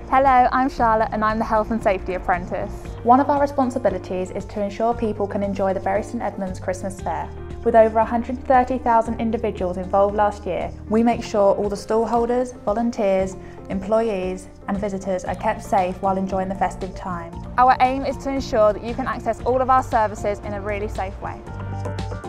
Hello, I'm Charlotte and I'm the Health and Safety Apprentice. One of our responsibilities is to ensure people can enjoy the Bury St Edmunds Christmas Fair. With over 130,000 individuals involved last year, we make sure all the stallholders, volunteers, employees and visitors are kept safe while enjoying the festive time. Our aim is to ensure that you can access all of our services in a really safe way.